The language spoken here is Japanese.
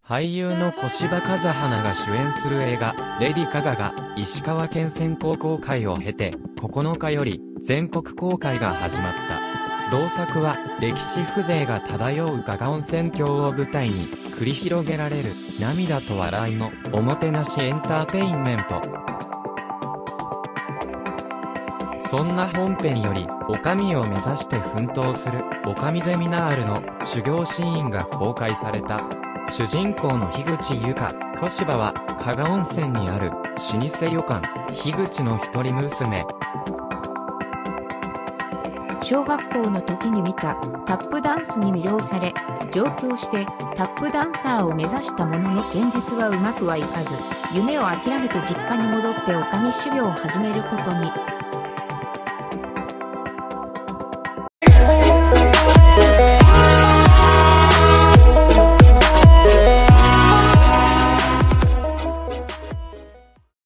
俳優の小芝風花が主演する映画、レディカガが、石川県先行公開を経て、9日より、全国公開が始まった。同作は、歴史風情が漂う加賀温泉郷を舞台に、繰り広げられる、涙と笑いの、おもてなしエンターテインメント。そんな本編より、女将を目指して奮闘する、女将ゼミナールの修行シーンが公開された。主人公の樋口由香、小芝は、加賀温泉にある、老舗旅館、樋口の一人娘。 小学校の時に見たタップダンスに魅了され、上京してタップダンサーを目指したものの現実はうまくはいかず、夢を諦めて実家に戻って女将修行を始めることに。